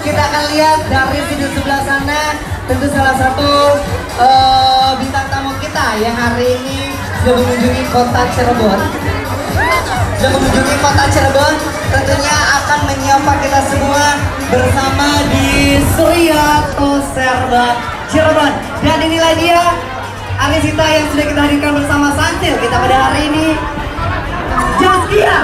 kita akan lihat dari sudut sebelah sana. Tentu salah satu bintang tamu kita yang hari ini sudah mengunjungi kota Cirebon. Tentunya akan menyapa kita semua bersama di Surya Toserba Cirebon. Dan inilah dia Anisita yang sudah kita hadirkan bersama Santil kita pada hari ini. Jaskia.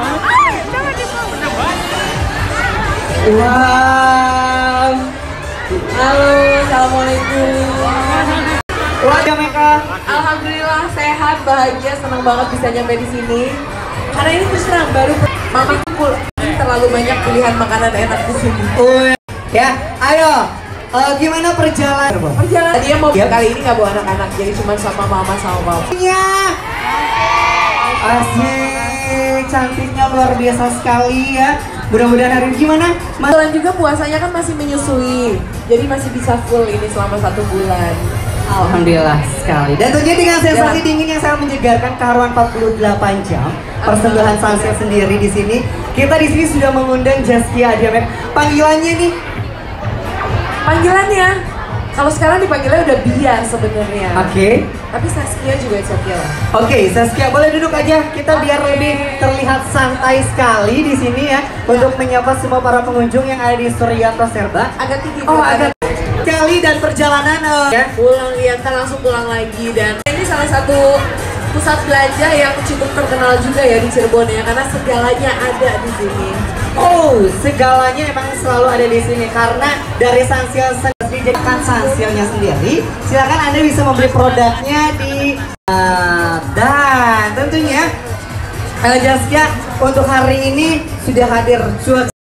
Wow. Halo, assalamualaikum. Wajah Meka. Alhamdulillah sehat, bahagia, senang banget bisa nyampe di sini. Karena ini terus terang baru mamaku terlalu banyak pilihan makanan enak di sini. Ya, ayo. Gimana perjalanan? Dia mau kali ini nggak bawa anak-anak, jadi cuma sama mama sama papa. Asik, cantiknya luar biasa sekali ya. Mudah-mudahan hari ini gimana? Kebetulan juga puasanya kan masih menyusui, jadi masih bisa full ini selama 1 bulan. Alhamdulillah sekali. Dan tentunya dengan sensasi dingin yang sangat menyegarkan keharuan 48 jam persentuhan sunset sendiri di sini. Kita di sini sudah mengundang Jaskia Adiamek. Panggilannya nih? Panggilannya, kalau sekarang dipanggilnya udah Bia sebenarnya. Oke. Tapi Saskia juga Saskia lah. Oke, Saskia boleh duduk aja. Kita biar lebih terlihat santai sekali di sini ya untuk menyapa semua para pengunjung yang ada di Surya Toserba. Agak tinggi. Agak sekali dan perjalanan ya. Pulang ya, kan langsung pulang lagi. Dan ini salah satu pusat belanja yang cukup terkenal juga ya di Cirebon ya, karena segalanya ada di sini. Segalanya emang selalu ada di sini karena dari Sansil sendiri dijadikan Sansilnya sendiri. Silakan Anda bisa membeli produknya di dan tentunya Jaskia untuk hari ini sudah hadir